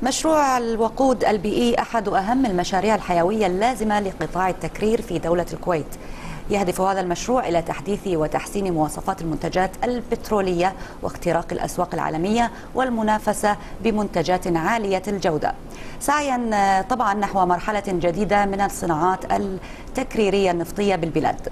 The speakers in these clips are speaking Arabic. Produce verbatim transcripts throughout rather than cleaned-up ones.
مشروع الوقود البيئي أحد أهم المشاريع الحيوية اللازمة لقطاع التكرير في دولة الكويت. يهدف هذا المشروع إلى تحديث وتحسين مواصفات المنتجات البترولية واختراق الأسواق العالمية والمنافسة بمنتجات عالية الجودة، سعيا طبعا نحو مرحلة جديدة من الصناعات التكريرية النفطية بالبلاد.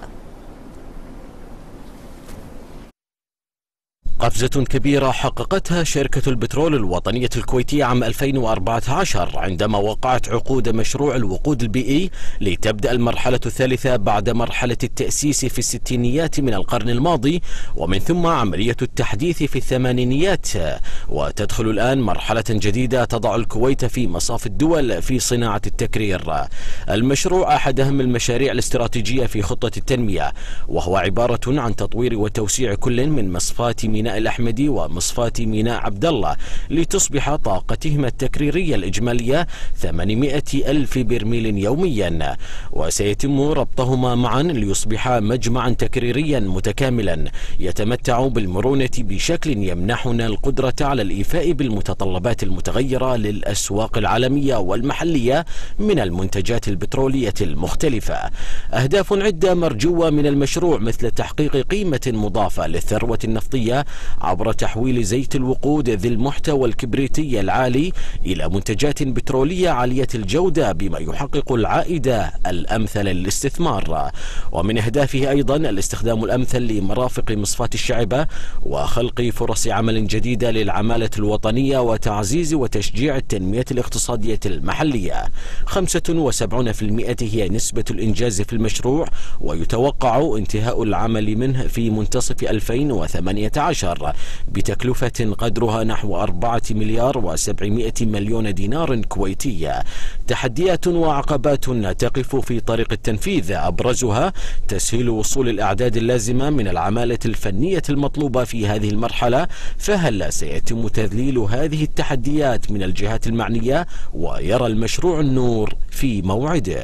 قفزة كبيرة حققتها شركة البترول الوطنية الكويتية عام ألفين وأربعة عشر عندما وقعت عقود مشروع الوقود البيئي لتبدأ المرحلة الثالثة بعد مرحلة التأسيس في الستينيات من القرن الماضي، ومن ثم عملية التحديث في الثمانينيات، وتدخل الآن مرحلة جديدة تضع الكويت في مصاف الدول في صناعة التكرير. المشروع أحد أهم المشاريع الاستراتيجية في خطة التنمية، وهو عبارة عن تطوير وتوسيع كل من مصفات ميناء الأحمدي ومصفاة ميناء عبد الله لتصبح طاقتهما التكريرية الإجمالية ثمانمائة ألف برميل يوميا، وسيتم ربطهما معا ليصبحا مجمعا تكريريا متكاملا يتمتع بالمرونة بشكل يمنحنا القدرة على الإيفاء بالمتطلبات المتغيرة للأسواق العالمية والمحلية من المنتجات البترولية المختلفة. أهداف عدة مرجوة من المشروع مثل تحقيق قيمة مضافة للثروة النفطية عبر تحويل زيت الوقود ذي المحتوى الكبريتي العالي إلى منتجات بترولية عالية الجودة بما يحقق العائد الأمثل للاستثمار. ومن أهدافه أيضا الاستخدام الأمثل لمرافق مصفاة الشعبة وخلق فرص عمل جديدة للعمالة الوطنية وتعزيز وتشجيع التنمية الاقتصادية المحلية. خمسة وسبعين بالمئة هي نسبة الإنجاز في المشروع، ويتوقع انتهاء العمل منه في منتصف ألفين وثمانية عشر بتكلفة قدرها نحو أربعة مليار وسبعمائة مليون دينار كويتي. تحديات وعقبات تقف في طريق التنفيذ، أبرزها تسهيل وصول الأعداد اللازمة من العمالة الفنية المطلوبة في هذه المرحلة، فهل سيتم تذليل هذه التحديات من الجهات المعنية ويرى المشروع النور في موعده؟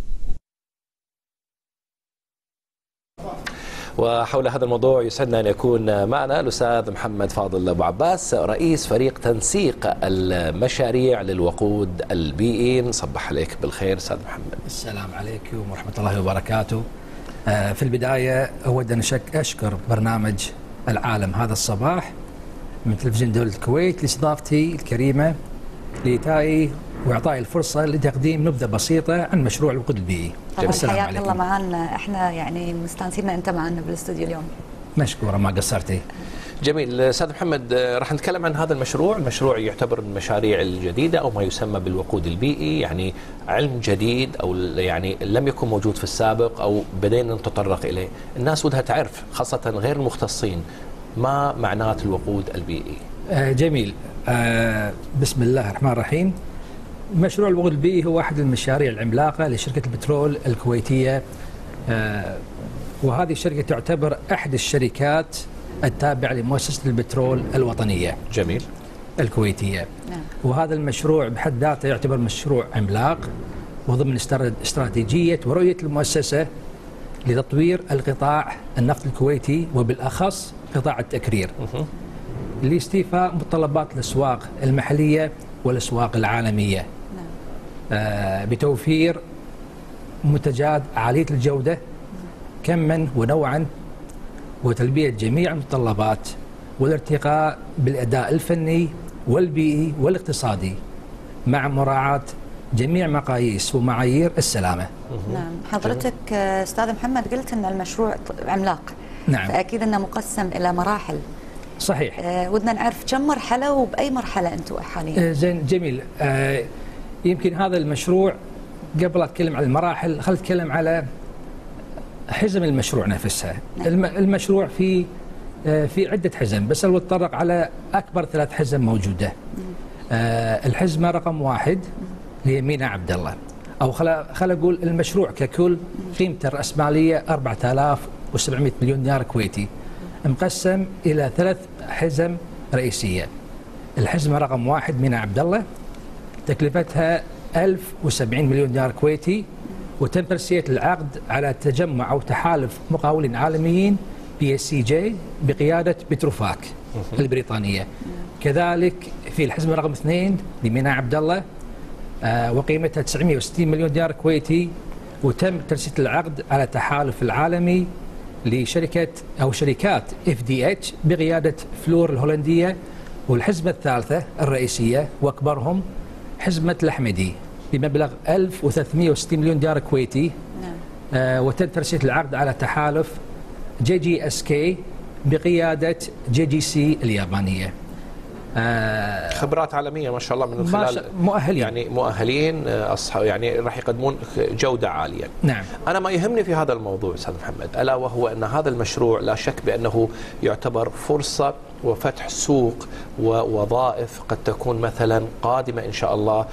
وحول هذا الموضوع يسعدنا أن يكون معنا الأستاذ محمد فاضل أبو عباس، رئيس فريق تنسيق المشاريع للوقود البيئي. نصبح عليك بالخير أستاذ محمد. السلام عليكم ورحمة الله وبركاته. في البداية أود أن أشكر برنامج العالم هذا الصباح من تلفزيون دولة الكويت لاستضافتي الكريمة لإيتائي وإعطائي الفرصة لتقديم نبذة بسيطة عن مشروع الوقود البيئي. السلام عليكم. الله معنا، احنا يعني مستانسين انت معنا بالاستوديو اليوم. مشكورة، ما قصرتي. جميل. استاذ محمد، راح نتكلم عن هذا المشروع. المشروع يعتبر من المشاريع الجديدة او ما يسمى بالوقود البيئي، يعني علم جديد او يعني لم يكن موجود في السابق او بدينا نتطرق اليه. الناس ودها تعرف خاصة غير المختصين ما معنات الوقود البيئي. آه جميل. آه بسم الله الرحمن الرحيم. مشروع الوقود البيئي هو أحد المشاريع العملاقة لشركة البترول الكويتية، آه وهذه الشركة تعتبر أحد الشركات التابعة لمؤسسة البترول الوطنية. جميل. الكويتية. وهذا المشروع بحد ذاته يعتبر مشروع عملاق وضمن استراتيجية ورؤية المؤسسة لتطوير القطاع النفط الكويتي وبالأخص قطاع التكرير لاستيفاء متطلبات الأسواق المحلية والأسواق العالمية، آه بتوفير منتجات عالية الجودة كما ونوعا وتلبية جميع المتطلبات والارتقاء بالأداء الفني والبيئي والاقتصادي مع مراعاة جميع مقاييس ومعايير السلامة. نعم. حضرتك أستاذ محمد قلت أن المشروع عملاق. نعم. فأكيد أنه مقسم إلى مراحل. صحيح. آه ودنا نعرف كم مرحلة وبأي مرحلة أنتم حاليا؟ آه زين، جميل. آه يمكن هذا المشروع قبل أتكلم عن المراحل خلينا نتكلم على حزم المشروع نفسها. نعم. المشروع في آه في عدة حزم، بس أنا بتطرق على أكبر ثلاث حزم موجودة. آه الحزمة رقم واحد اللي هي ميناء عبد الله، أو خلا خلا أقول المشروع ككل قيمته الرأسمالية أربعة آلاف وسبعمائة مليون دينار كويتي، مقسم إلى ثلاث حزم رئيسية. الحزمة رقم واحد ميناء عبد الله تكلفتها ألف وسبعين مليون دينار كويتي، وتم ترسية العقد على تجمع أو تحالف مقاولين عالميين بي اس سي جي بقيادة بتروفاك البريطانية. كذلك في الحزمه رقم اثنين لميناء عبد الله آه وقيمتها تسعمئة وستين مليون دينار كويتي، وتم ترسية العقد على التحالف العالمي لشركه او شركات اف دي اتش بقياده فلور الهولنديه، والحزمه الثالثه الرئيسيه واكبرهم حزمه الاحمدي بمبلغ ألف وثلاثمئة وستين مليون دينار كويتي. نعم. آه وتم ترسية العقد على تحالف جي جي اس كي بقياده جي جي سي اليابانيه. آه خبرات عالميه ما شاء الله، من خلال مؤهلين يعني مؤهلين اصحاب يعني راح يقدمون جوده عاليه. نعم. انا ما يهمني في هذا الموضوع استاذ محمد الا وهو ان هذا المشروع لا شك بانه يعتبر فرصه وفتح سوق ووظائف قد تكون مثلا قادمه ان شاء الله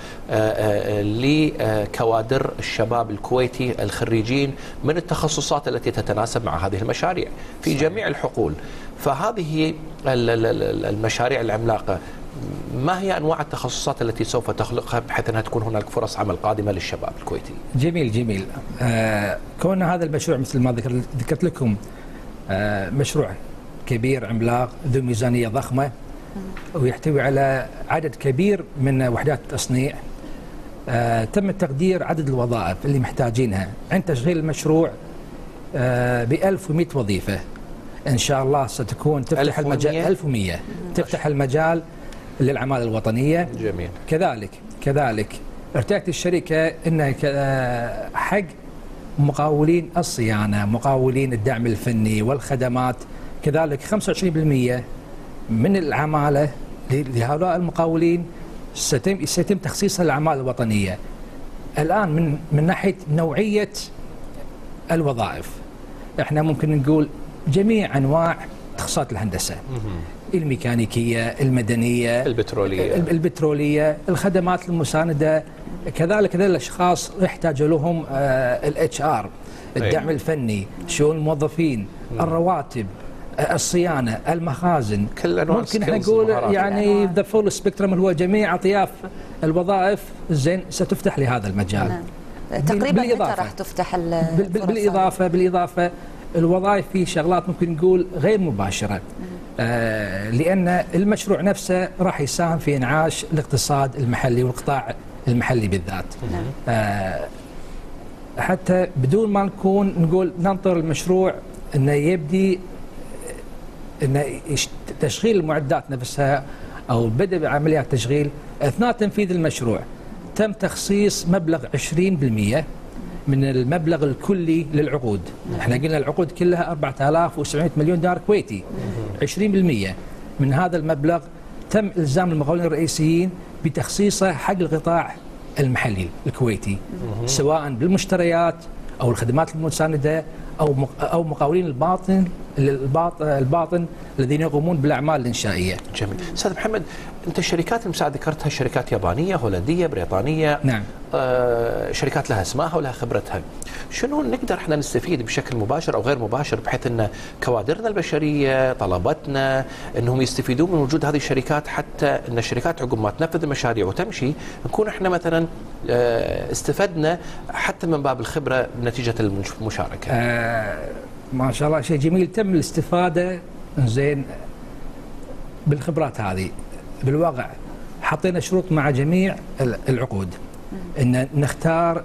لكوادر الشباب الكويتي الخريجين من التخصصات التي تتناسب مع هذه المشاريع في جميع الحقول. فهذه المشاريع العملاقه ما هي انواع التخصصات التي سوف تخلقها بحيث انها تكون هناك فرص عمل قادمه للشباب الكويتي؟ جميل جميل. آه كون هذا المشروع مثل ما ذكرت لكم آه مشروع كبير عملاق ذو ميزانيه ضخمه ويحتوي على عدد كبير من وحدات التصنيع. آه تم تقدير عدد الوظائف اللي محتاجينها عند تشغيل المشروع آه ب ألف ومئة وظيفه. ان شاء الله ستكون تفتح المجال ألف ومئة تفتح المجال للعماله الوطنيه. جميل. كذلك كذلك ارتأت الشركه انها حق مقاولين الصيانه، مقاولين الدعم الفني والخدمات، كذلك خمسة وعشرين بالمئة من العماله لهؤلاء المقاولين سيتم سيتم تخصيصها للاعمال الوطنيه. الان من من ناحيه نوعيه الوظائف احنا ممكن نقول جميع انواع تخصصات الهندسه، الميكانيكيه، المدنيه، البتروليه، البتروليه، الخدمات المسانده، كذلك هذول الاشخاص يحتاج لهم الاتش ار، الدعم الفني، شؤون الموظفين، الرواتب، الصيانه، المخازن، كل انواع ممكن احنا نقول يعني ذا فول سبيكترم اللي هو جميع اطياف الوظائف زين ستفتح لهذا المجال. نعم. تقريبا متى راح تفتح الفرص؟ بالاضافه بالاضافه الوظائف في شغلات ممكن نقول غير مباشره. آه لان المشروع نفسه راح يساهم في انعاش الاقتصاد المحلي والقطاع المحلي بالذات. نعم. آه حتى بدون ما نكون نقول ننطر المشروع انه يبدي ان تشغيل المعدات نفسها او بدء بعمليات تشغيل. اثناء تنفيذ المشروع تم تخصيص مبلغ عشرين بالمئة من المبلغ الكلي للعقود. احنا قلنا العقود كلها أربعة آلاف وسبعمئة مليون دينار كويتي. عشرين بالمئة من هذا المبلغ تم الزام المقاولين الرئيسيين بتخصيصه حق القطاع المحلي الكويتي، سواء بالمشتريات او الخدمات المسانده او او مقاولين الباطن الباطن الذين يقومون بالاعمال الانشائيه. جميل. استاذ محمد، انت الشركات المساعده ذكرتها شركات يابانيه، هولنديه، بريطانيه. نعم. آه شركات لها اسمها ولها خبرتها. شنو نقدر احنا نستفيد بشكل مباشر او غير مباشر بحيث ان كوادرنا البشريه، طلبتنا انهم يستفيدون من وجود هذه الشركات، حتى ان الشركات عقب ما تنفذ المشاريع وتمشي نكون احنا مثلا آه استفدنا حتى من باب الخبره نتيجه المشاركه. آه ما شاء الله شيء جميل. تم الاستفاده زين بالخبرات هذه. بالواقع حطينا شروط مع جميع العقود ان نختار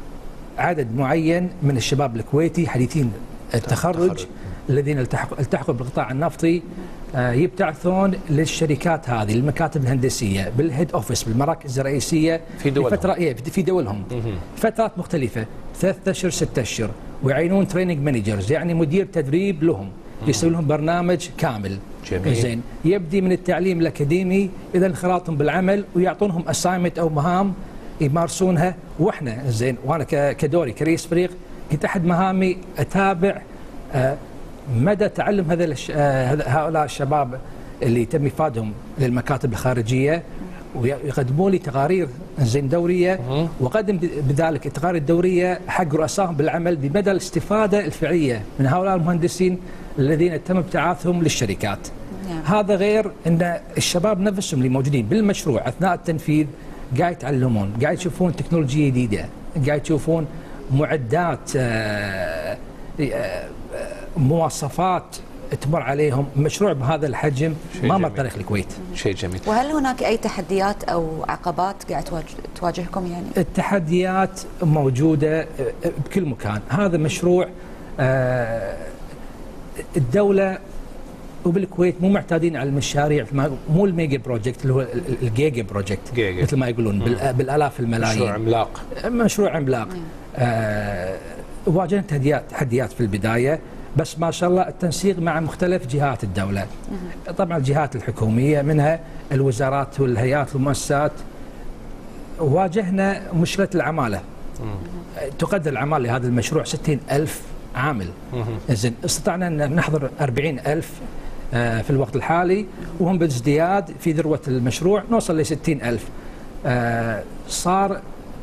عدد معين من الشباب الكويتي حديثين التخرج الذين التحقوا التحقوا بالقطاع النفطي، يبتعثون للشركات هذه، المكاتب الهندسيه بالهيد اوفيس بالمراكز الرئيسيه في دولهم فترة في دولهم فترات مختلفه، ثلاثة اشهر ستة اشهر، ويعينون تريننج مانجرز يعني مدير تدريب لهم يسوي لهم برنامج كامل. جميل. زين يبدي من التعليم الاكاديمي الى انخراطهم بالعمل، ويعطونهم اسايمنت او مهام يمارسونها. واحنا زين وانا كدوري كرئيس فريق كنت احد مهامي اتابع آه مدى تعلم هذا هؤلاء الشباب اللي تم افادهم للمكاتب الخارجيه، ويقدموا لي تقارير زين دوريه، وقدم بذلك التقارير الدوريه حق رؤسائهم بالعمل بمدى الاستفاده الفعليه من هؤلاء المهندسين الذين تم ابتعاثهم للشركات. yeah. هذا غير ان الشباب نفسهم اللي موجودين بالمشروع اثناء التنفيذ قاعد يتعلمون، قاعد يشوفون تكنولوجيا جديده، قاعد يشوفون معدات آه آه مواصفات تمر عليهم مشروع بهذا الحجم ما مر تاريخ الكويت. شيء جميل. وهل هناك أي تحديات أو عقبات قاعد تواجهكم يعني؟ التحديات موجودة بكل مكان. هذا مشروع الدولة وبالكويت مو معتادين على المشاريع، مو الميجا بروجكت اللي هو الجيجا بروجكت مثل ما يقولون بالالاف الملايين. مشروع عملاق. مشروع عملاق. آه واجهنا تحديات تحديات في البدايه، بس ما شاء الله التنسيق مع مختلف جهات الدوله. طبعا الجهات الحكوميه منها الوزارات والهيئات والمؤسسات. واجهنا مشكله العماله. تقدر العماله لهذا المشروع ستين ألف عامل. زين استطعنا ان نحضر أربعين ألف في الوقت الحالي، وهم بازدياد في ذروة المشروع نوصل ل ستين ألف. صار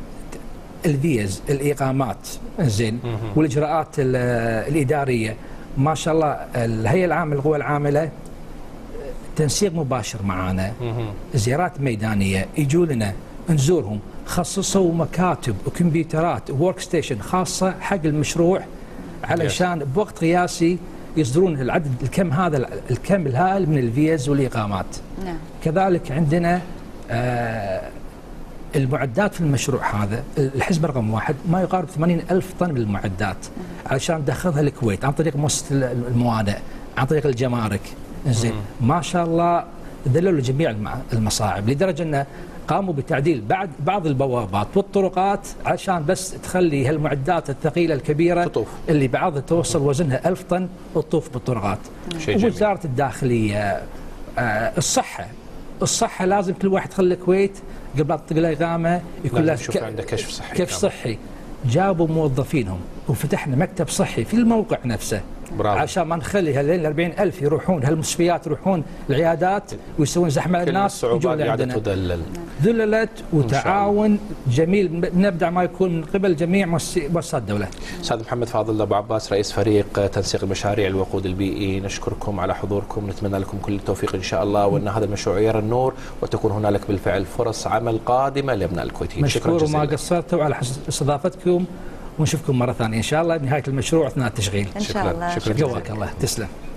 الفيز الإقامات زين والإجراءات الإدارية ما شاء الله. الهيئة العامة للقوى العاملة تنسيق مباشر معنا، زيارات ميدانية، يجوا لنا نزورهم، خصصوا مكاتب وكمبيوترات وورك ستيشن خاصة حق المشروع علشان بوقت قياسي يصدرون العدد الكم هذا الكم الهائل من الفيز والاقامات. نعم. كذلك عندنا آه المعدات في المشروع هذا، الحزمه رقم واحد ما يقارب ثمانين ألف طن من المعدات علشان ندخلها الكويت عن طريق مؤسسه الموانئ، عن طريق الجمارك. زين ما شاء الله ذللوا جميع المصاعب لدرجه انه قاموا بتعديل بعد بعض البوابات والطرقات عشان بس تخلي هالمعدات الثقيله الكبيره تطوف. اللي بعضها توصل وزنها ألف طن وتطوف بالطرقات. ووزاره الداخليه، آه الصحه الصحه لازم كل واحد يدخل الكويت قبل لا تطلق له اقامه يكون له ك... عنده كشف صحي. كشف صحي. جابوا موظفينهم وفتحنا مكتب صحي في الموقع نفسه. برافو. عشان ما نخلي هالليل أربعين ألف يروحون هالمستشفيات يروحون العيادات ويسوون زحمه الناس يجون عندنا. ذللت وتعاون جميل نبدأ ما يكون من قبل جميع مؤسسات الدوله. استاذ محمد فاضل ابو عباس رئيس فريق تنسيق المشاريع الوقود البيئي، نشكركم على حضوركم، نتمنى لكم كل التوفيق ان شاء الله، وان هذا المشروع يرى النور وتكون هنالك بالفعل فرص عمل قادمه لابناء الكويتيين. شكرا وما قصرتوا على استضافتكم، ونشوفكم مرة ثانية إن شاء الله بنهاية المشروع أثناء التشغيل. إن شاء الله. شكرا. قواك الله. تسلم.